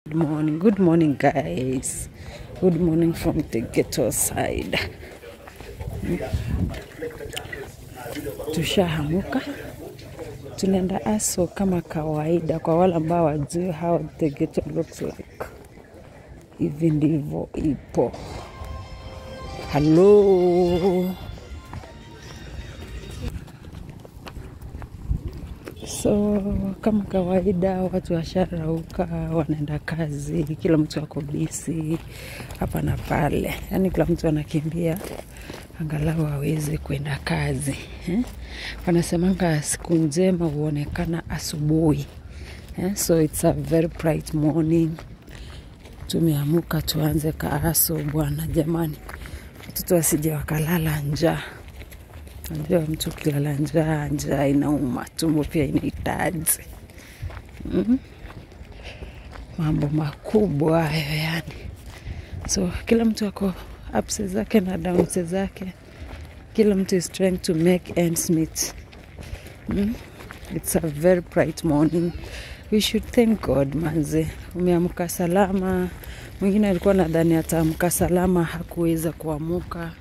Good morning guys. Good morning from the ghetto side. Tushahamuka. Tunaenda aso kama kawaida kwa wale ambao wajui how the ghetto looks like. Hivi ndivyo ipo. Hello. So kama kawaida watu washarauka, wanaenda kazi, kila mtu ako busy hapa na pale. Yaani kila mtu anakimbia angalau aweze kwenda kazi. Wanasemanga siku njema huonekana asubuhi. So it's a very bright morning. Tumeamuka tuanze kaaso bwana jamani. Watoto wasije wakalala njaa. Ndio mtu kilala njaa inauma, tumbo pia inahitaji. Mambo makubwa hayo yani. So kila mtu ako ups zake na downs zake. Kila mtu is trying to make ends meet. It's a very bright morning. We should thank God manze. Umeamka salama. Mwingine alikuwa nadhani ataamka salama hakuweza kuamuka.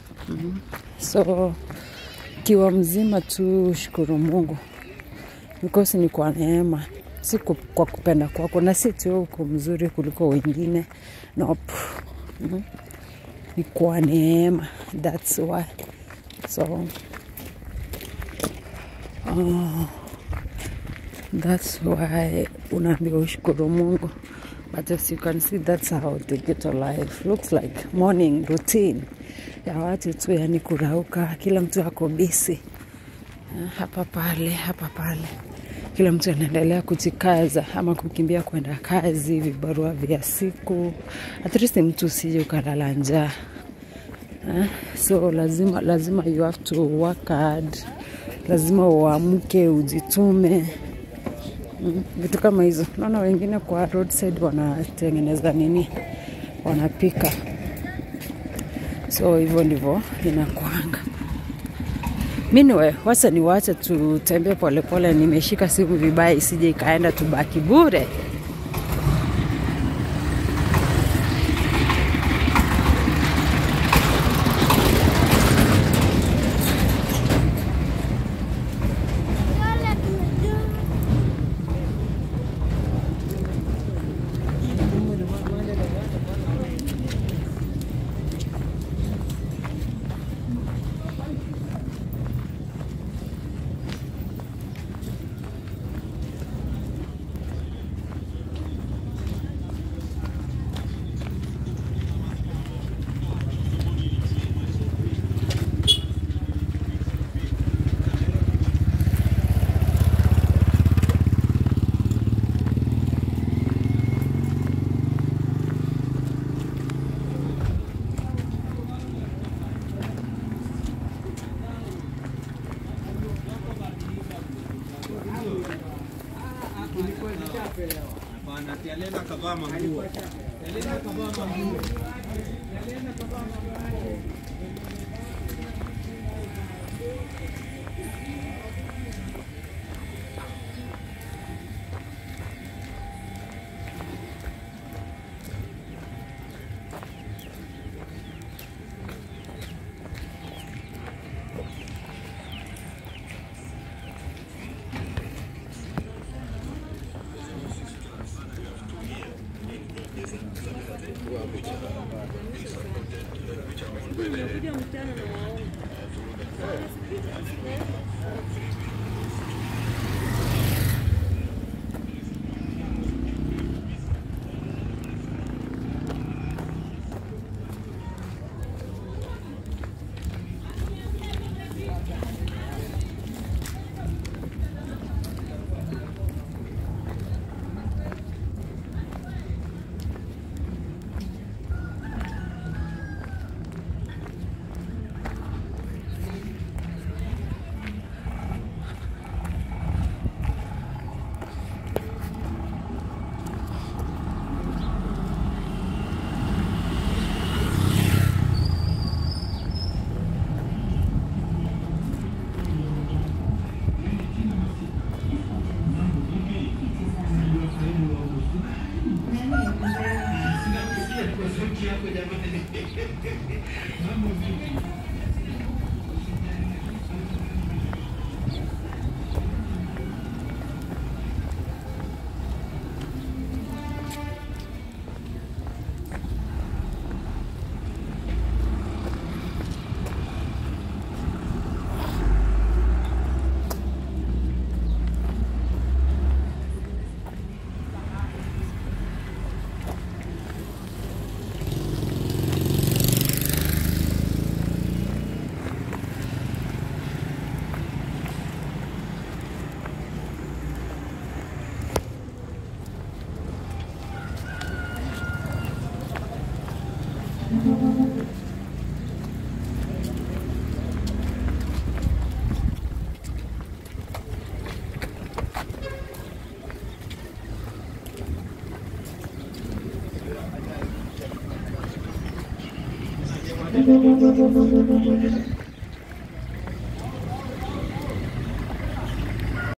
So kiwa mzima tu shukuru Mungu. Because ni kwa neema. Si kwa kupenda kwako na si tu uko mzuri kuliko wengine. Nope. Ni kwa neema. That's why. So that's why unaambiwa ushukuru Mungu. But as you can see, that's how the ghetto life looks like. Morning routine. Ya watu tu yani kurauka, kila mtu ako busy. Hapa pale. Kila mtu anaendelea kujikaza ama kukimbia kwenda kazi, vibarua vya siku. At least mtu usije ukalala njaa. So lazima you have to work hard. Lazima uamke ujitume. Vitu kama hizo. Naona wengine kwa roadside wanatengeneza nini? Wanapika. So hivyo ndivyo inakuanga. Mimi wacha niwache tutembee pole nimeshika simu vibaya isije ikaenda tubaki bure. Thank you.